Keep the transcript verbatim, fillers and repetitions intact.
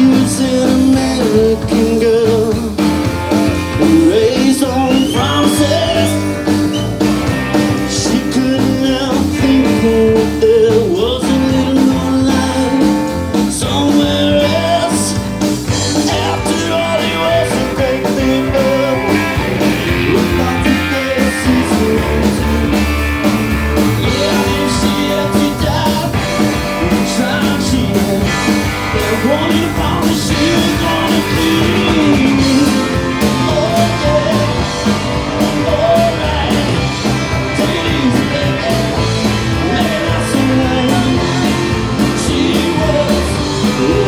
was an American girl, raised on promises. She couldn't help thinking there was a little more life somewhere else. After all, he was a great big girl with lots of good seasons. Yeah, I knew she had to die. The time she had, they wanted to promise she was gonna be. Ooh.